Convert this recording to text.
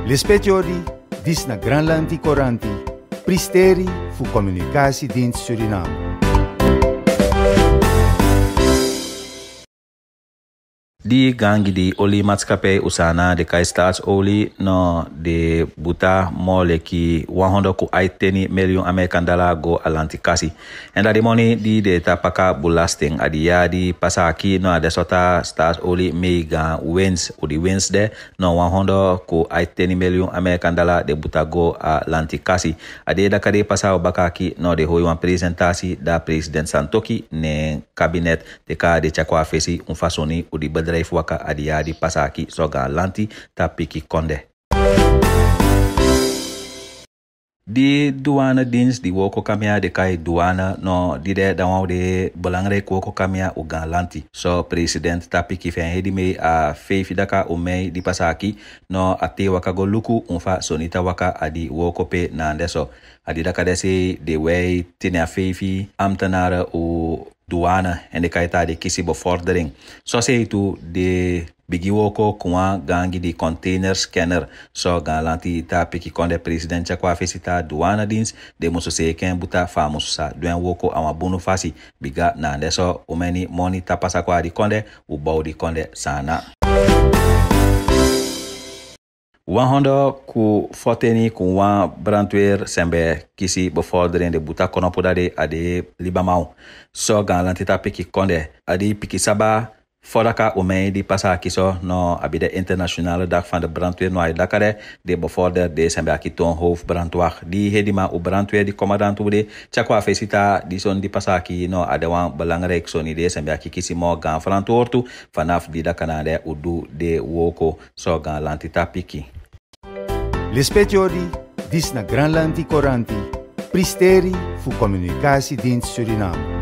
L'espetiori dis na Granlandi Coranti, pristeri fu Communicatiedienst Suriname. Die gangi di oliemaatschappij usana de kai staatsolie no de buta mole ki 180 miljoen American dollar go alantikasi. En dat de money die de tapaka belasting adia di pasaki no de sota staatsolie mega wins o di wins de no 180 miljoen American dollar de buta go alantikasi. Ade da kade pasao bakaki no de hoi wan presentatie da president Santoki ne kabinet de ka de chakwa fesi un fasoni o di bedrijf waka adia di pasaki soga lanti tapiki konde. Di douanedienst die woko kamia de kai douane no di de dan de belangrijk woko kamia ugan lanti. So president tapiki fen hedi me a feifi daka o mei di pasaki no ate waka go luku unfa sonita waka adi woko pe na ndeso. Adi daka desi de wei tine a feifi ambtenaren o douane en de kaita de kisi bevordering. So sei tu de bigi woko kwa gangi di container scanner so galanti ta piki konde president kwa fesita douanedienst de muso se ken buta famuso sa duen woko ama bunu fasi biga na ndeso umeni moni tapasa kwa di konde ubau di konde sana. 100 ku foteni ku wan brandweer sembe kisi bevordering de buta konopoda de ade libamau. So galanti ta piki konde adi piki saba Fodaka omei die pasa kiso no abide internationale dag van de brandweer no dakare de bevorder de sembe ton hoofdbrandwacht die hedima o brandweer die commandant de chakwa fesita die son die pasa ki no adewan belangrijk so ni de sembe kisi mo gan frantortu vanaf die dakanade udu de woko so gan lantita piki. L'espetiori dis na Granlandi Coranti, pristeri fu Communicatiedienst Suriname.